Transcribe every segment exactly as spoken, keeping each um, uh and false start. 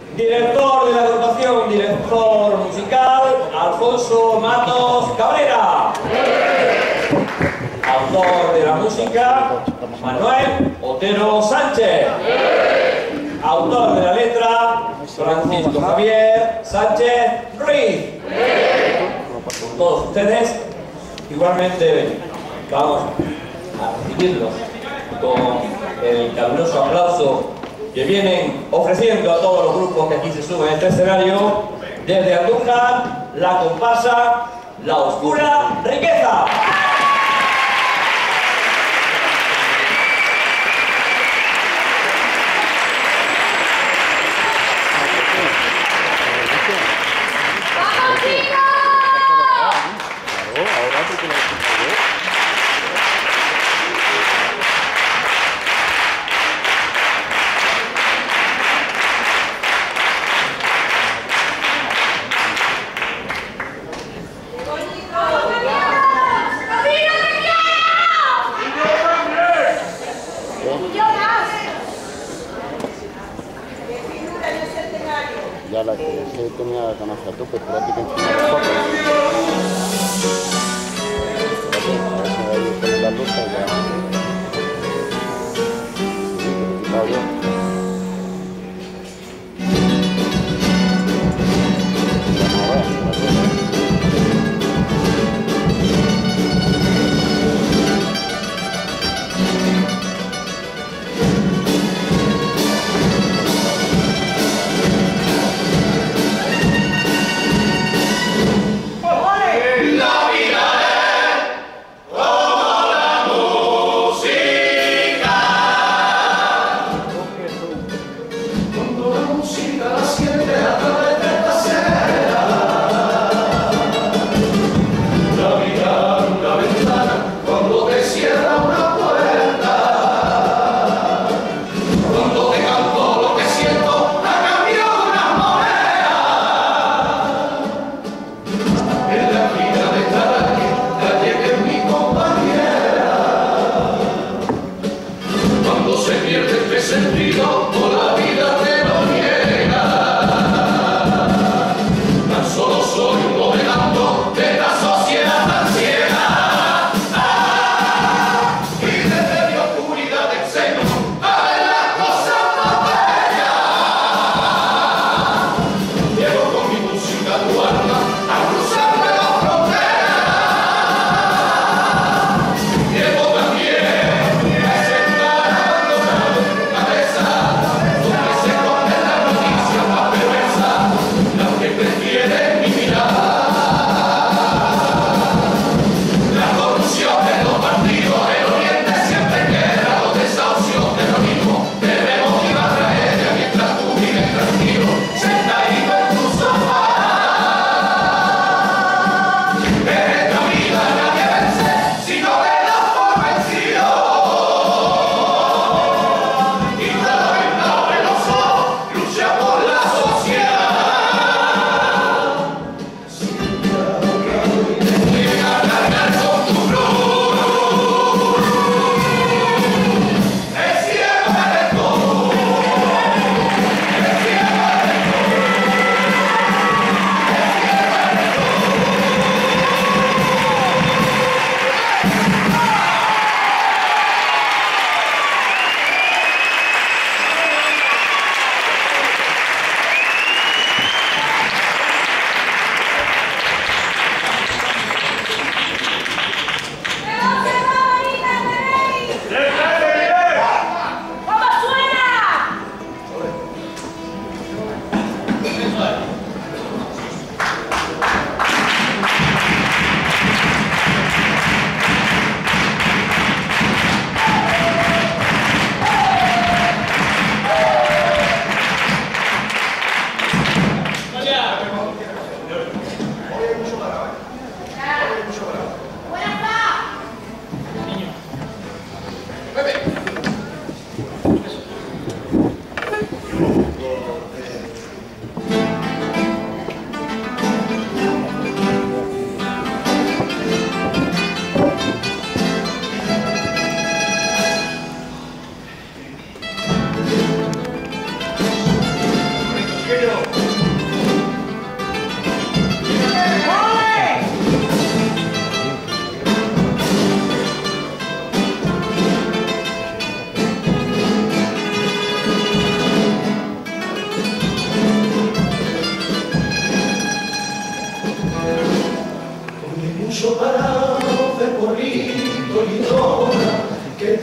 Director de la agrupación, director musical, Alfonso Matos Cabrera. Autor de la música, Manuel Otero Sánchez. Autor de la letra, Francisco Javier Sánchez Ruiz. Todos ustedes, igualmente, vamos a recibirlos con el caluroso aplauso que vienen ofreciendo a todos los grupos que aquí se suben a este escenario. Desde Andújar, la comparsa La Oscura Riqueza. Ya la que se tenía ganas a tope, prácticamente encima de la foto. A ver si ahí con la luz ya. Sí, que quitado yo.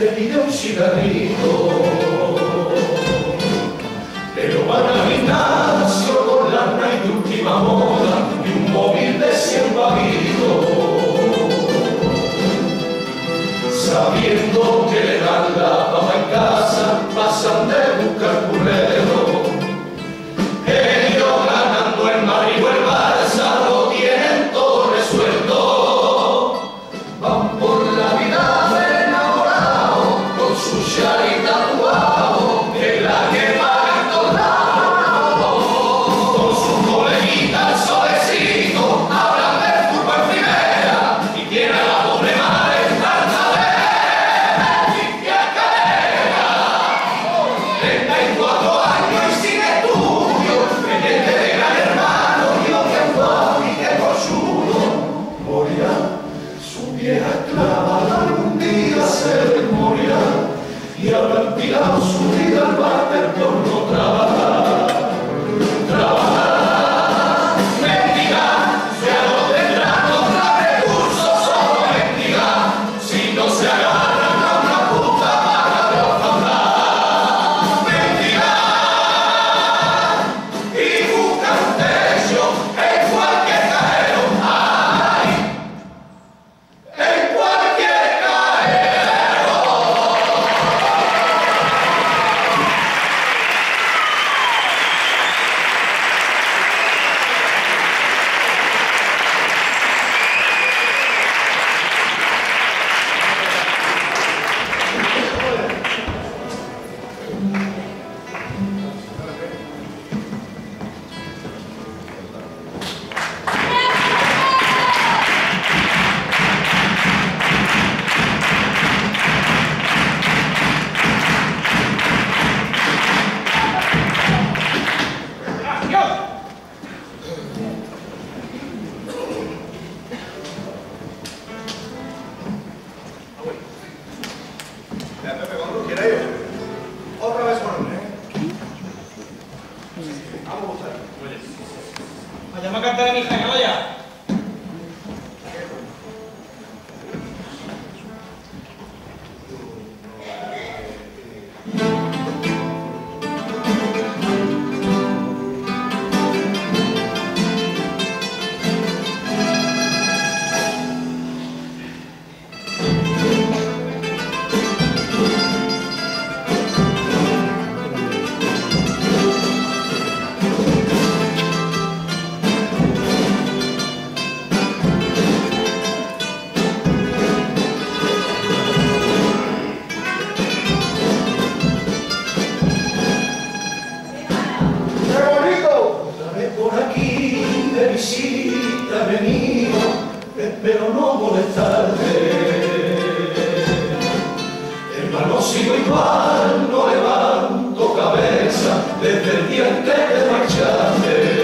te pide un cigarrito, pero van al gimnasio con la Nike de última moda y un móvil de cien vaguitos, sabiendo que le dan la papa en casa, pasan de buscar currero. Ellos ganando el Madrid o el Barça lo tienen todo resuelto, van por la vida enamorados con su chari tatuado, en la que pagan todos lados, con sus coleguitas al solecito, hablan del fútbol en primera y tienen a la pobre madre harta de limpia cadera, treinta y cuatro años y sin estudio, pendiente de Gran Hermano y odia un papi que conchudo, morirá su vieja esclava, algún día se morirá y habrán tirado su vida al váter por no trabajar. Trabajar, mendigar, ya no tendrán otros recursos, solo mendigar, si no se agarran a una puta vaga de alfambrar. Mendigar y buscar un techo en cualquier caero, ay, en cualquier caero. Otra vez con hombre. Vamos a buscar. Vaya a cantar a mi hija, que vaya. Por aquí de visita he venido, espero no molestarte. Hermano, sigo igual, no levanto cabeza desde el día en que te marchaste.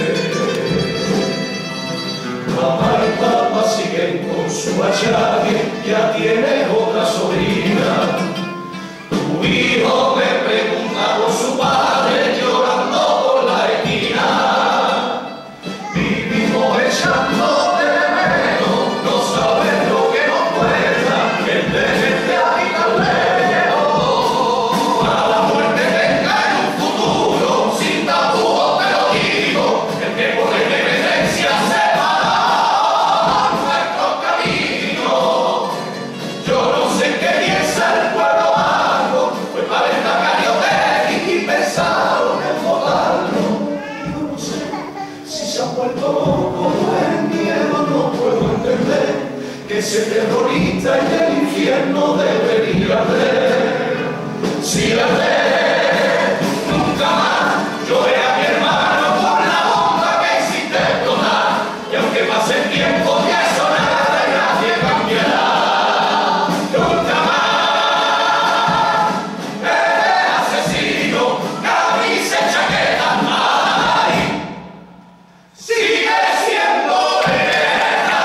Mamá y papá siguen con su achaque, ya tienes otra sobrina. Tu hijo me pregunta por su padre llorando por la esquina. Vivimos echándote de menos, no sabes lo que nos cuesta el tenerte ahí tan lejos. A la muerte tenga en un futuro, sin tapujos te lo digo, el que por la independencia separa nuestros caminos. Yo no sé qué piensa el pueblo bajo, pues para esta carioteca y pensaron en votarlo. Yo no sé si se han vuelto locos o en miedo, no puedo entender que ese terrorista en el infierno debería ver. Si la ve, nunca más lloré a mi hermano por la bomba que hiciste explotar, y aunque pase el tiempo ya eso nada y nadie cambiará. Nunca más eres asesino, camisa y chaqueta, ay, sigue siendo guerra.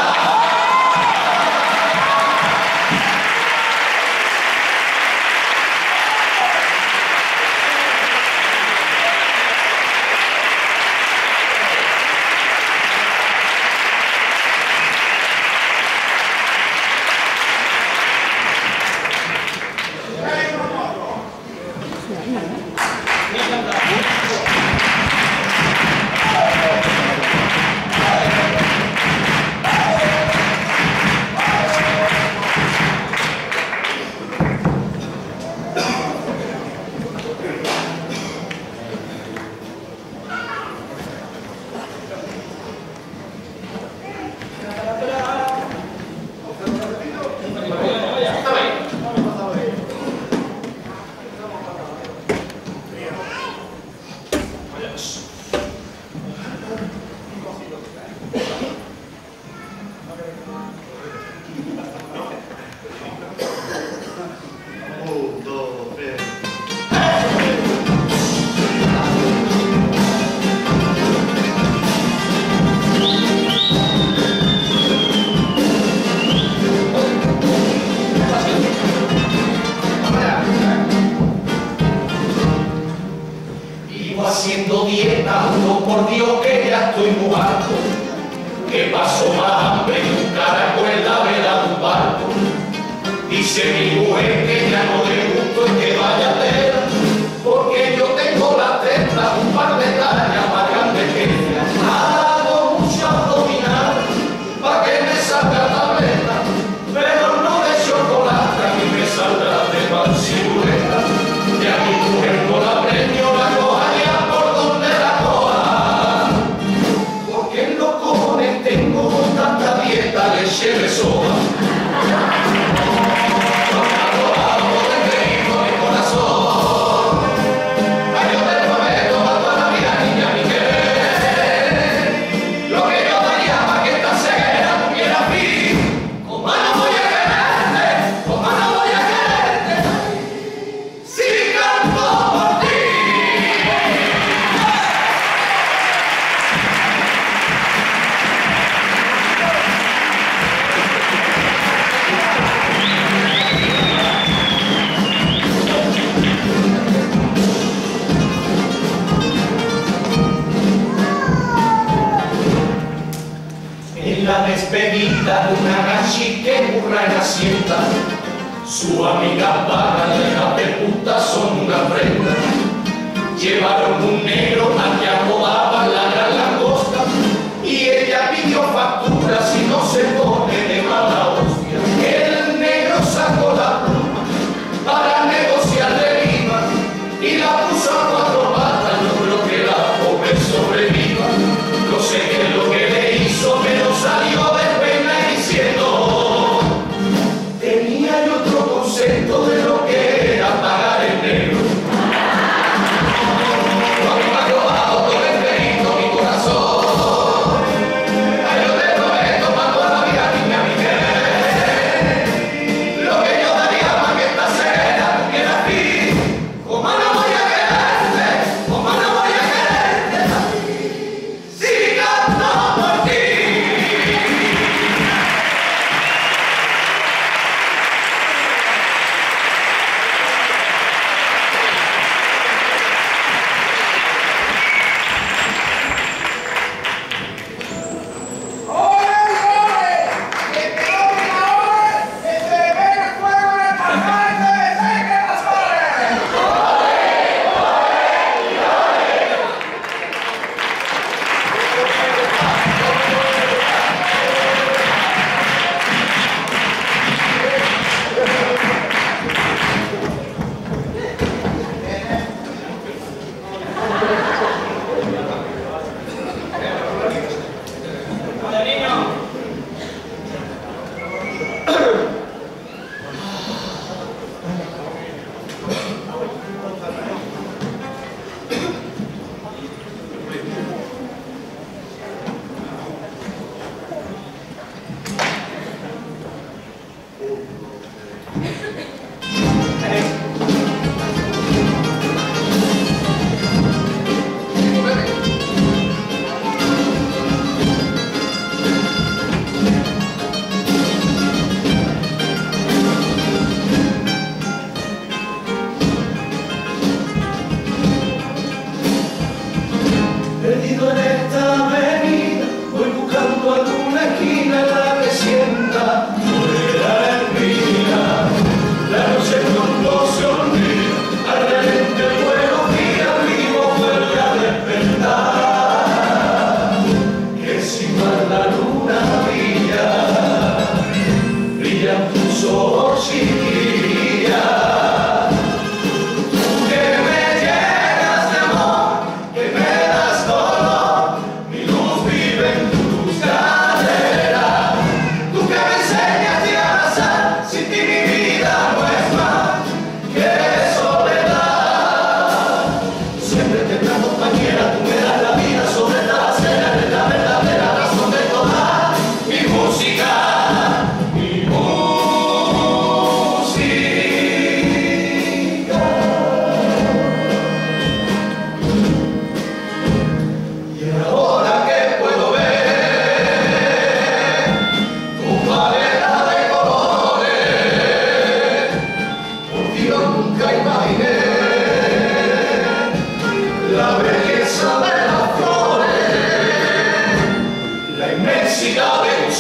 estoy muy harto, que paso más hambre que un caracol en la vela de un barco. Dice mi mujer que ya no le gusto el que vaya a tela, porque yo tengo la teta un par de tallas más grandes que ella. Hago mucha abdominal para que me salga tableta, pero no de chocolate, a mí me saldrá de mansibureta. Y a mi mujer no la premio, la cojaría por donde la coja, porque en los cojones tengo tanta dieta leche de soja. Despedida de una gachique burra en Hacienda, su amiga paga de la de puta son una prenda. Llevaron un negro al que apodaban la gran langosta, y ella pidió factura si no se pone de mala hostia. El negro sacó la pluma para negociar de viva y la puso a cuatro patas. Yo creo que la pobre sobreviva. No sé qué es lo que le hizo, pero salió de pena diciendo: tenía yo otro concepto de lo que era pagar el negro. Cuando me ha robado todo el perito,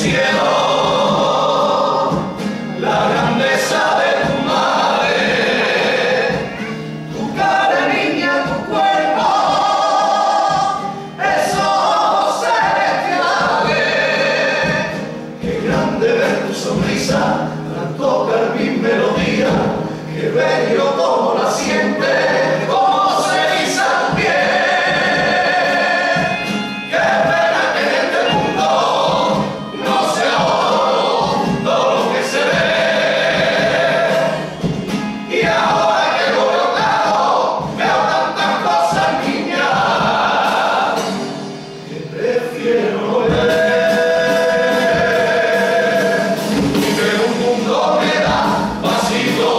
cielo, la grandeza de tu madre, tu cara niña, tu cuerpo, esos celestiales. Qué grande ver tu sonrisa, tanto carmín melodía, qué bello como la siente, como se eriza tu piel. Qué pena que en este mundo no sea oro todo lo que se ve. Y ahora que lo veo claro, veo tantas cosas, niña, que prefiero no ver. Y veo un mundo que da pasitos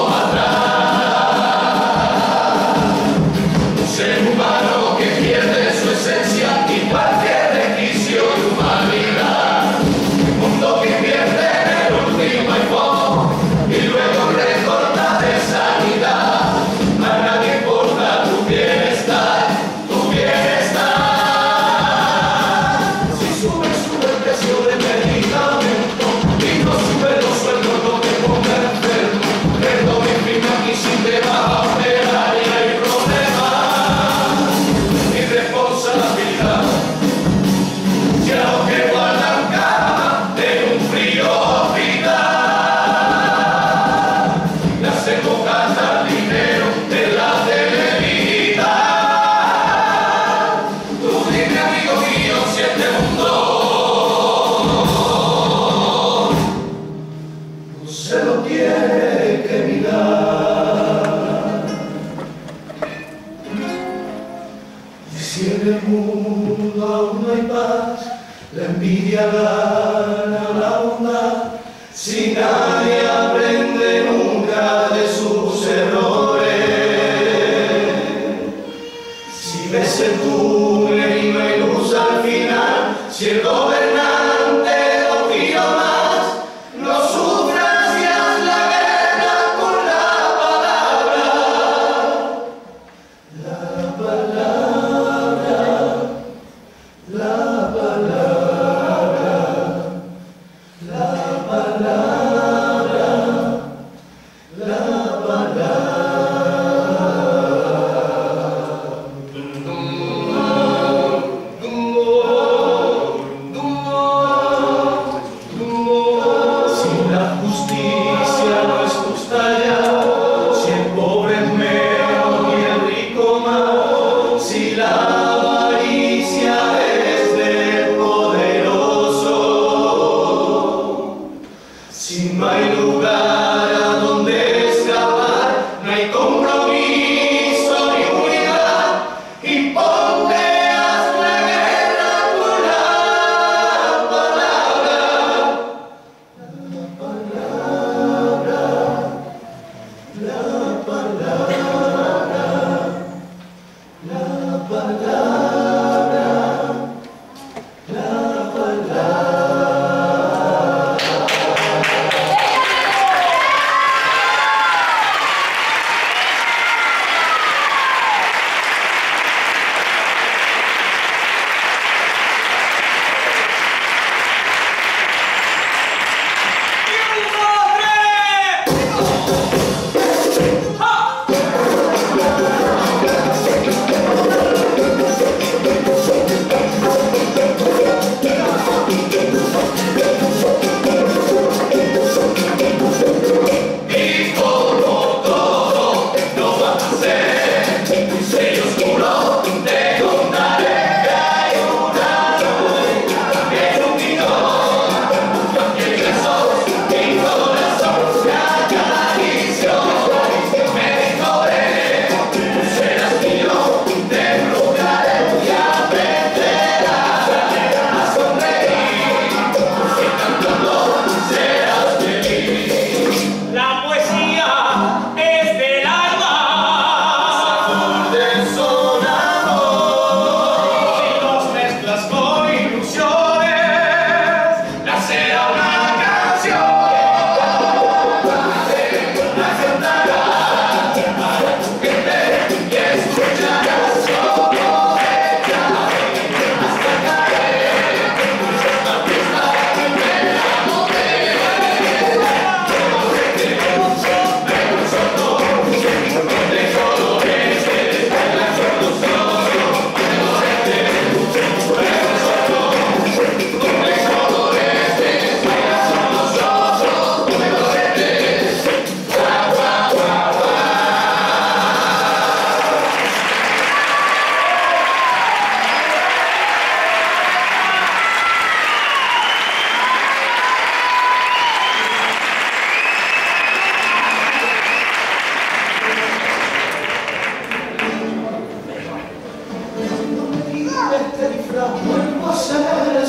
atrás. Un ser humano que pierde su esencia y cualquier resquicio de humanidad. Un mundo que invierte en el último iPhone y luego recorta de sanidad. A nadie importa tu bienestar, tu bienestar. Si sube, sube el precio del medicamento y no sube los sueldos, no te ponga enfermo. Pero me imprime aquí si te va a operar y hay problema. Irresponsabilidad. Ya lo que guardan cama en un frío hospital. Le hacemos gastar dinero en la debilidad. Tú dime, amigo mío, si este mundo no se lo tiene que mirar. Y si en el mundo aún no hay paz, la envidia gana la bondad. Si nadie aprende nunca de sus errores, si ves el túnel y no hay luz al final, si el gobernante lo pide más, no sufras y haz la guerra con la palabra. La palabra, la palabra, la palabra, la palabra. Dum, dum, dum, dum,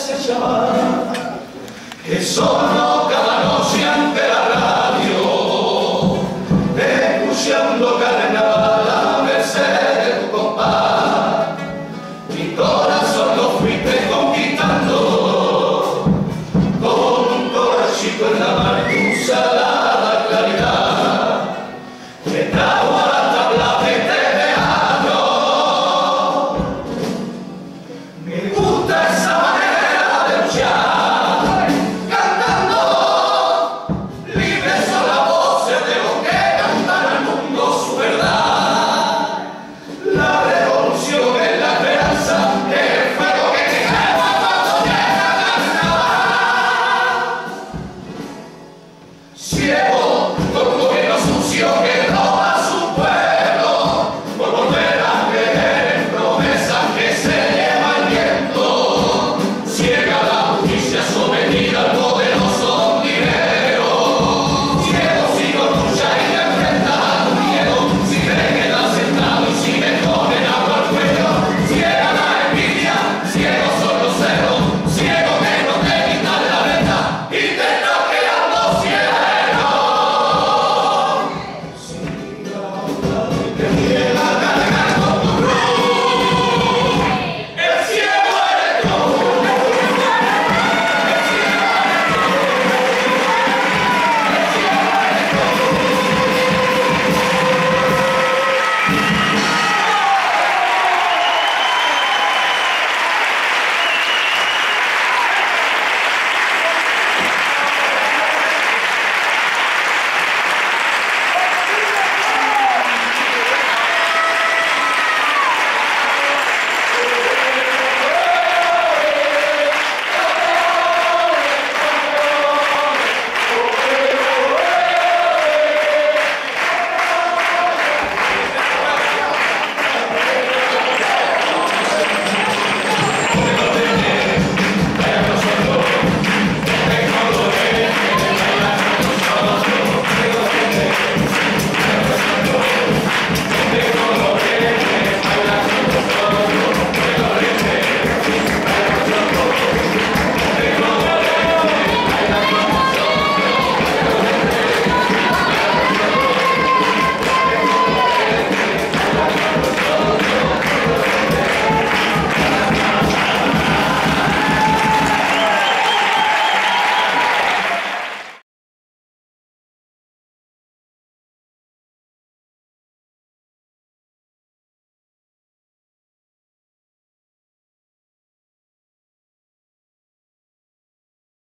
desechar, que solo